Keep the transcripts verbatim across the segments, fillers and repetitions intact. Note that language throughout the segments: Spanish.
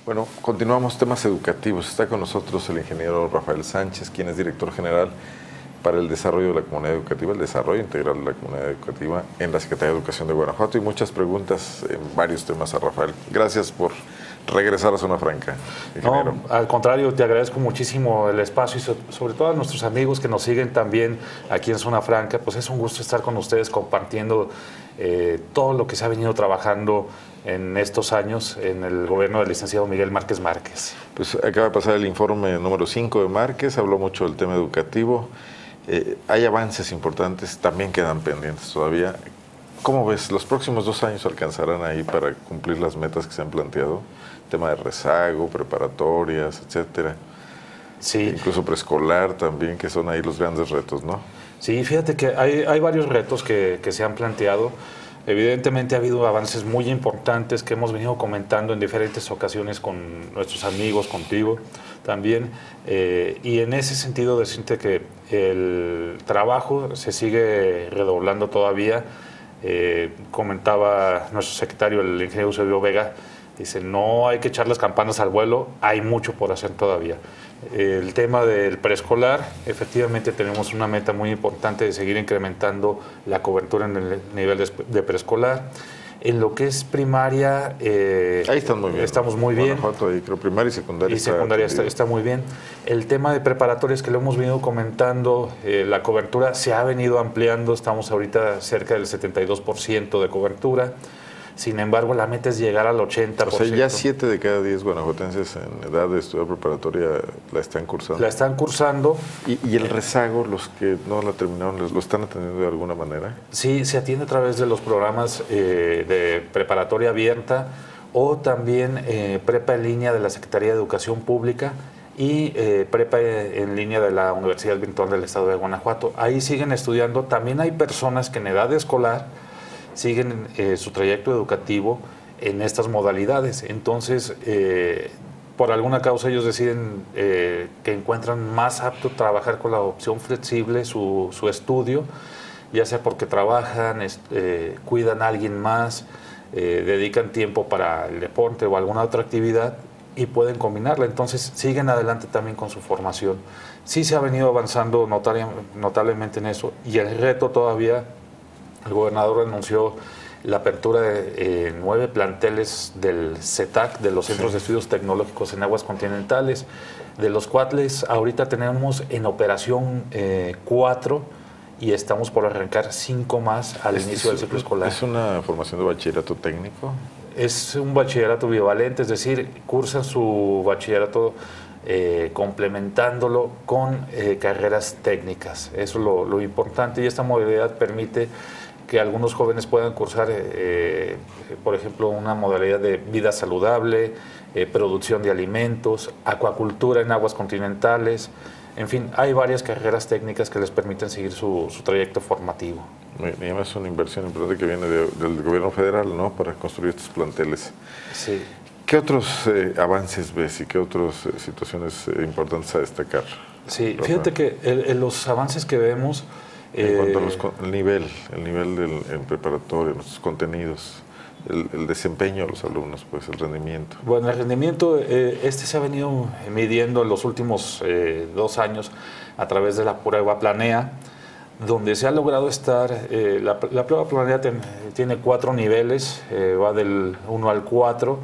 Bueno, continuamos temas educativos. Está con nosotros el ingeniero Rafael Sánchez, quien es director general para el desarrollo de la comunidad educativa, el desarrollo integral de la comunidad educativa en la Secretaría de Educación de Guanajuato, y muchas preguntas en varios temas a Rafael. Gracias por regresar a Zona Franca, ingeniero. No, al contrario, te agradezco muchísimo el espacio y sobre todo a nuestros amigos que nos siguen también aquí en Zona Franca. Pues es un gusto estar con ustedes compartiendo eh, todo lo que se ha venido trabajando en estos años en el gobierno del licenciado Miguel Márquez Márquez. Pues acaba de pasar el informe número cinco de Márquez, habló mucho del tema educativo. Eh, hay avances importantes, también quedan pendientes todavía. ¿Cómo ves? ¿Los próximos dos años alcanzarán ahí para cumplir las metas que se han planteado? Tema de rezago, preparatorias, etcétera. Sí. Incluso preescolar también, que son ahí los grandes retos, ¿no? Sí, fíjate que hay, hay varios retos que, que se han planteado. Evidentemente ha habido avances muy importantes que hemos venido comentando en diferentes ocasiones con nuestros amigos, contigo también. Eh, y en ese sentido decirte que el trabajo se sigue redoblando todavía. Eh, comentaba nuestro secretario, el ingeniero Eusebio Vega, dice, no hay que echar las campanas al vuelo, hay mucho por hacer todavía. El tema del preescolar, efectivamente tenemos una meta muy importante de seguir incrementando la cobertura en el nivel de, de preescolar. En lo que es primaria, eh, ahí están muy bien, estamos muy bien. Guanajuato, ahí creo primaria y secundaria. Y secundaria está, está, está muy bien. El tema de preparatorias que lo hemos venido comentando, eh, la cobertura se ha venido ampliando, estamos ahorita cerca del setenta y dos por ciento de cobertura. Sin embargo, la meta es llegar al ochenta por ciento. O sea, ya siete de cada diez guanajuatenses en edad de estudiar preparatoria la están cursando. La están cursando. ¿Y, y el rezago, los que no la terminaron, lo están atendiendo de alguna manera? Sí, se atiende a través de los programas eh, de preparatoria abierta o también eh, prepa en línea de la Secretaría de Educación Pública y eh, prepa en línea de la Universidad Virtual del Estado de Guanajuato. Ahí siguen estudiando. También hay personas que en edad escolar siguen eh, su trayecto educativo en estas modalidades. Entonces, eh, por alguna causa ellos deciden eh, que encuentran más apto trabajar con la opción flexible su, su estudio, ya sea porque trabajan, eh, cuidan a alguien más, eh, dedican tiempo para el deporte o alguna otra actividad y pueden combinarla. Entonces, siguen adelante también con su formación. Sí se ha venido avanzando notaria, notablemente en eso, y el reto todavía. El gobernador anunció la apertura de eh, nueve planteles del CETAC, de los Centros de Estudios Tecnológicos en Aguas Continentales, de los cuales ahorita tenemos en operación eh, cuatro y estamos por arrancar cinco más al ¿Es, inicio del ciclo escolar. ¿Es una formación de bachillerato técnico? Es un bachillerato bivalente, es decir, cursan su bachillerato eh, complementándolo con eh, carreras técnicas. Eso es lo, lo importante, y esta modalidad permite que algunos jóvenes puedan cursar, eh, por ejemplo, una modalidad de vida saludable, eh, producción de alimentos, acuacultura en aguas continentales. En fin, hay varias carreras técnicas que les permiten seguir su, su trayecto formativo. Y además es una inversión importante que viene de, del gobierno federal, ¿no?, para construir estos planteles. Sí. ¿Qué otros eh, avances ves y qué otras eh, situaciones eh, importantes a destacar? Sí, Rafa? fíjate que el, el, los avances que vemos... En cuanto al nivel, el nivel del en preparatorio, nuestros contenidos, el, el desempeño de los alumnos, pues el rendimiento. Bueno, el rendimiento, eh, este se ha venido midiendo en los últimos eh, dos años a través de la prueba Planea, donde se ha logrado estar, eh, la, la prueba Planea ten, tiene cuatro niveles, eh, va del uno al cuatro,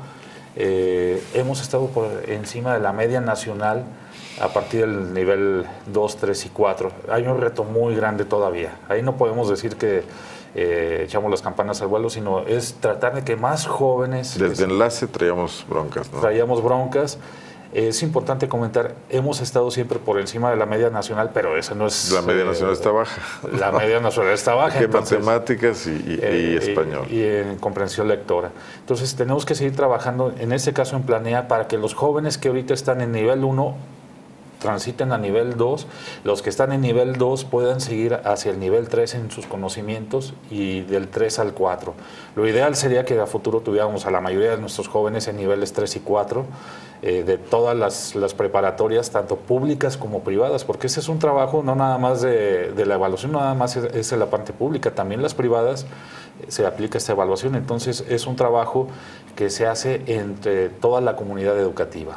eh, hemos estado por encima de la media nacional a partir del nivel dos, tres y cuatro. Hay un reto muy grande todavía. Ahí no podemos decir que eh, echamos las campanas al vuelo, sino es tratar de que más jóvenes... Desde enlace traíamos broncas, ¿no? Traíamos broncas. Es importante comentar, hemos estado siempre por encima de la media nacional, pero esa no es... La media eh, nacional está baja. La media nacional está baja. En entonces, matemáticas y, y, eh, y español. Y, y en comprensión lectora. Entonces tenemos que seguir trabajando, en este caso en Planea, para que los jóvenes que ahorita están en nivel uno transiten a nivel dos, los que están en nivel dos puedan seguir hacia el nivel tres en sus conocimientos y del tres al cuatro. Lo ideal sería que a futuro tuviéramos a la mayoría de nuestros jóvenes en niveles tres y cuatro, eh, de todas las, las preparatorias, tanto públicas como privadas, porque ese es un trabajo no nada más de, de la evaluación, no nada más es, es en la parte pública, también las privadas se aplica esta evaluación. Entonces es un trabajo que se hace entre toda la comunidad educativa.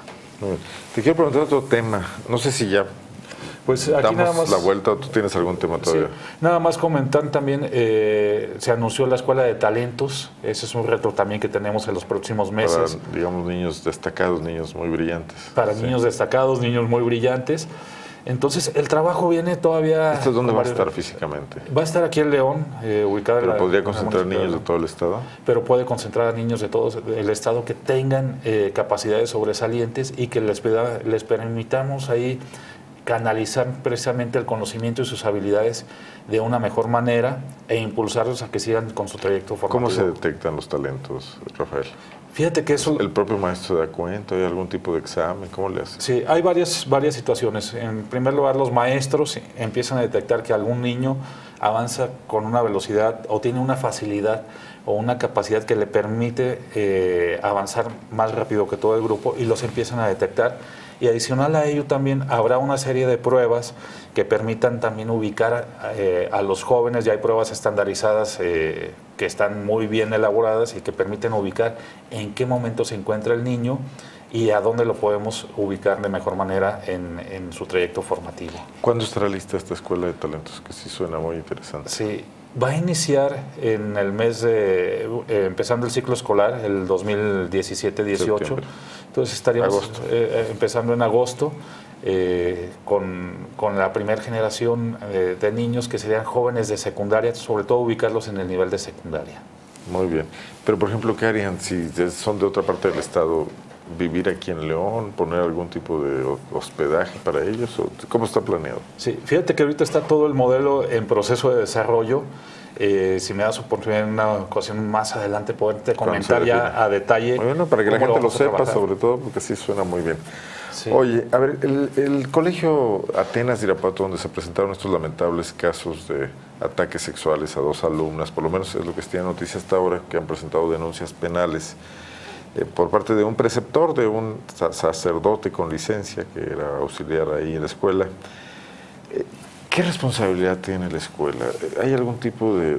Te quiero preguntar otro tema, no sé si ya pues aquí damos nada más, la vuelta o tú tienes algún tema todavía. Sí, nada más comentar también, eh, se anunció la Escuela de Talentos, ese es un reto también que tenemos en los próximos meses. Para, digamos, niños destacados, niños muy brillantes. Para sí. niños destacados, niños muy brillantes. Entonces, el trabajo viene todavía... ¿Esto es dónde va a estar físicamente? Va a estar aquí en León, eh, ubicada en ¿Pero la... podría concentrar niños de todo el estado? Pero puede concentrar a niños de todo el estado que tengan eh, capacidades sobresalientes y que les, peda, les permitamos ahí canalizar precisamente el conocimiento y sus habilidades de una mejor manera e impulsarlos a que sigan con su trayecto formativo. ¿Cómo se detectan los talentos, Rafael? Fíjate que eso... ¿El propio maestro da cuenta? ¿Hay algún tipo de examen? ¿Cómo le hace? Sí, hay varias, varias situaciones. En primer lugar, los maestros empiezan a detectar que algún niño avanza con una velocidad o tiene una facilidad o una capacidad que le permite eh, avanzar más rápido que todo el grupo y los empiezan a detectar. Y adicional a ello también habrá una serie de pruebas que permitan también ubicar eh, a los jóvenes. Ya hay pruebas estandarizadas eh, que están muy bien elaboradas y que permiten ubicar en qué momento se encuentra el niño y a dónde lo podemos ubicar de mejor manera en, en su trayecto formativo. ¿Cuándo estará lista esta Escuela de Talentos? Que sí suena muy interesante. Sí, va a iniciar en el mes de, eh, empezando el ciclo escolar, el dos mil diecisiete dieciocho. Entonces estaríamos eh, empezando en agosto eh, con, con la primera generación eh, de niños que serían jóvenes de secundaria, sobre todo ubicarlos en el nivel de secundaria. Muy bien. Pero, por ejemplo, ¿qué harían si son de otra parte del estado? ¿Vivir aquí en León? ¿Poner algún tipo de hospedaje para ellos? ¿O cómo está planeado? Sí, fíjate que ahorita está todo el modelo en proceso de desarrollo. Eh, si me das oportunidad en una ocasión más adelante poderte comentar ya a detalle. Bueno, para que la gente lo, lo sepa, sobre todo, porque sí suena muy bien. Sí. Oye, a ver, el, el colegio Atenas de Irapuato, donde se presentaron estos lamentables casos de ataques sexuales a dos alumnas, por lo menos es lo que está en noticias hasta ahora, que han presentado denuncias penales eh, por parte de un preceptor, de un sacerdote con licencia, que era auxiliar ahí en la escuela. Eh, ¿Qué responsabilidad tiene la escuela? ¿Hay algún tipo de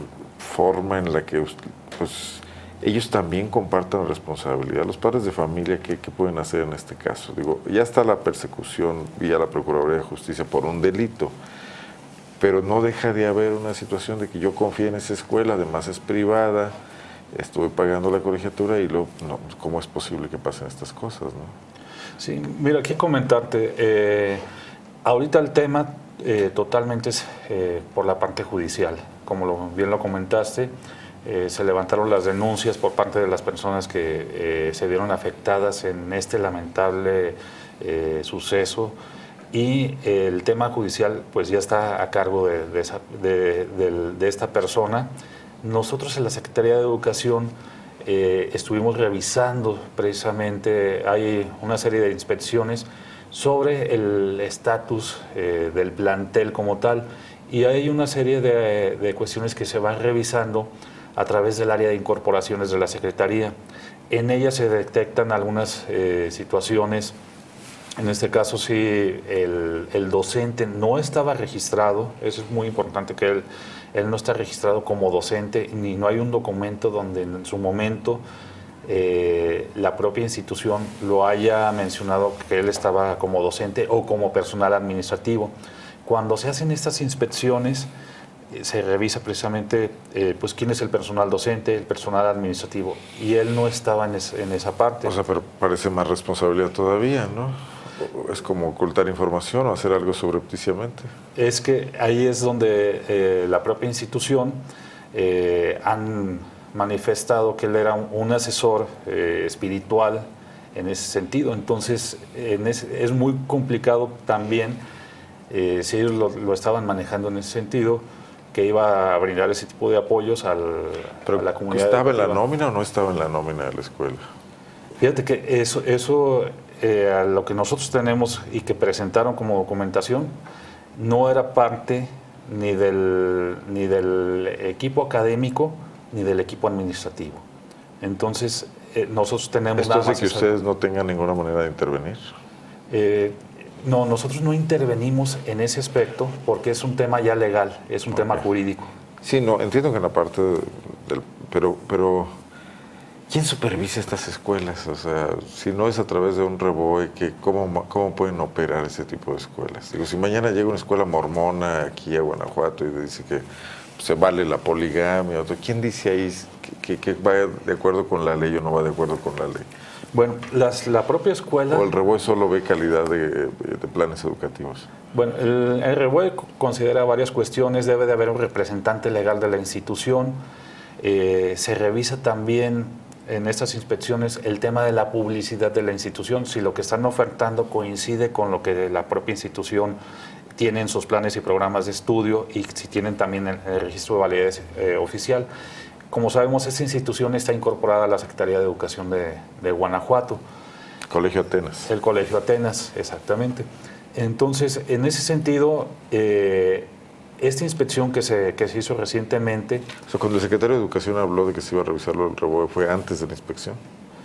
forma en la que pues, ellos también compartan responsabilidad? Los padres de familia, ¿qué, ¿qué pueden hacer en este caso? Digo, ya está la persecución vía la Procuraduría de Justicia por un delito, pero no deja de haber una situación de que yo confío en esa escuela, además es privada, estuve pagando la colegiatura y luego, no, ¿cómo es posible que pasen estas cosas, no? Sí, mira, aquí comentarte, eh, ahorita el tema eh, totalmente es eh, por la parte judicial, como lo, bien lo comentaste. Eh, se levantaron las denuncias por parte de las personas que eh, se vieron afectadas en este lamentable eh, suceso y eh, el tema judicial pues ya está a cargo de, de, esa, de, de, de esta persona. Nosotros en la Secretaría de Educación eh, estuvimos revisando precisamente, hay una serie de inspecciones sobre el estatus eh, del plantel como tal y hay una serie de, de cuestiones que se van revisando a través del área de incorporaciones de la Secretaría. En ella se detectan algunas eh, situaciones, en este caso sí, el, el docente no estaba registrado, eso es muy importante que él, él no está registrado como docente, ni no hay un documento donde en su momento eh, la propia institución lo haya mencionado que él estaba como docente o como personal administrativo. Cuando se hacen estas inspecciones, se revisa precisamente eh, pues quién es el personal docente, el personal administrativo, y él no estaba en, es, en esa parte. O sea, pero parece más responsabilidad todavía, ¿no? Es como ocultar información o hacer algo subrepticiamente. Es que ahí es donde eh, la propia institución eh, han manifestado que él era un, un asesor eh, espiritual en ese sentido, entonces en ese, es muy complicado también eh, si ellos lo, lo estaban manejando en ese sentido, que iba a brindar ese tipo de apoyos al, Pero a la comunidad. ¿estaba educativa. en la nómina o no estaba en la nómina de la escuela? Fíjate que eso, eso eh, a lo que nosotros tenemos y que presentaron como documentación, no era parte ni del, ni del equipo académico ni del equipo administrativo. Entonces, eh, nosotros tenemos... ¿Esto hace que ustedes no tengan ninguna manera de intervenir? Eh, No, nosotros no intervenimos en ese aspecto porque es un tema ya legal, es un okay. tema jurídico. Sí, no, entiendo que en la parte del... Pero, pero ¿quién supervisa estas escuelas? O sea, si no es a través de un REBOE, que ¿cómo, cómo pueden operar ese tipo de escuelas? Digo, si mañana llega una escuela mormona aquí a Guanajuato y dice que se vale la poligamia, ¿quién dice ahí que, que, que va de acuerdo con la ley o no va de acuerdo con la ley? Bueno, las, la propia escuela... ¿O el REBOE solo ve calidad de, de planes educativos? Bueno, el, el REBOE considera varias cuestiones. Debe de haber un representante legal de la institución. Eh, se revisa también en estas inspecciones el tema de la publicidad de la institución, si lo que están ofertando coincide con lo que la propia institución tiene en sus planes y programas de estudio y si tienen también el, el registro de validez eh, oficial. Como sabemos, esta institución está incorporada a la Secretaría de Educación de, de Guanajuato. Colegio Atenas. El Colegio Atenas, exactamente. Entonces, en ese sentido, eh, esta inspección que se, que se hizo recientemente... O sea, cuando el secretario de Educación habló de que se iba a revisar el REBOE, ¿fue antes de la inspección?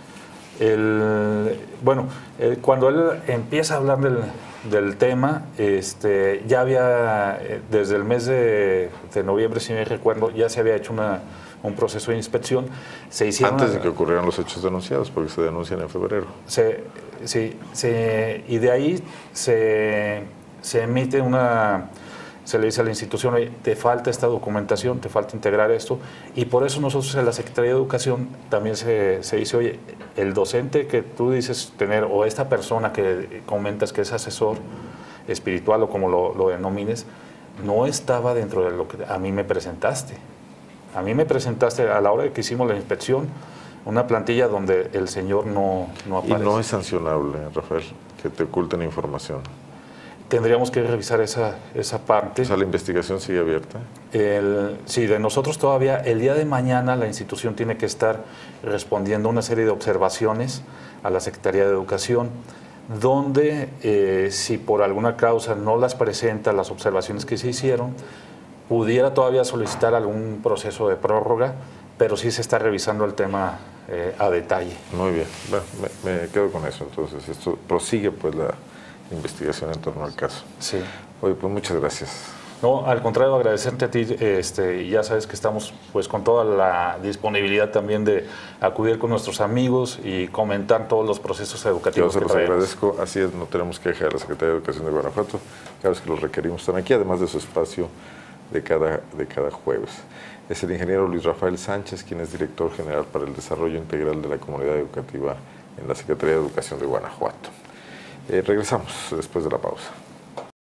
El, bueno, eh, cuando él empieza a hablar del, del tema, este, ya había, eh, desde el mes de, de noviembre, si me recuerdo, ya se había hecho una, un proceso de inspección. Se hicieron antes de que ocurrieran los hechos denunciados, porque se denuncian en febrero. Se, sí, se, y de ahí se, se emite una... Se le dice a la institución, oye, te falta esta documentación, te falta integrar esto, y por eso nosotros en la Secretaría de Educación también se, se dice, oye, el docente que tú dices tener, o esta persona que comentas que es asesor espiritual o como lo, lo denomines, no estaba dentro de lo que a mí me presentaste. A mí me presentaste a la hora de que hicimos la inspección una plantilla donde el señor no, no aparece. Y no es sancionable, Rafael, que te oculten información. Tendríamos que revisar esa, esa parte. O sea, ¿la investigación sigue abierta? El, sí, de nosotros todavía, el día de mañana la institución tiene que estar respondiendo una serie de observaciones a la Secretaría de Educación, donde eh, si por alguna causa no las presenta las observaciones que se hicieron, pudiera todavía solicitar algún proceso de prórroga, pero sí se está revisando el tema eh, a detalle. Muy bien, bueno, me, me quedo con eso. Entonces, esto prosigue pues la investigación en torno al caso. Sí. Oye, pues muchas gracias. No, al contrario, agradecerte a ti, este, y ya sabes que estamos pues con toda la disponibilidad también de acudir con nuestros amigos y comentar todos los procesos educativos. Yo se los traemos. agradezco, así es, no tenemos queja de la Secretaría de Educación de Guanajuato, cada vez que los requerimos están aquí, además de su espacio de cada, de cada jueves. Es el ingeniero Luis Rafael Sánchez, quien es director general para el desarrollo integral de la comunidad educativa en la Secretaría de Educación de Guanajuato. Eh, regresamos después de la pausa.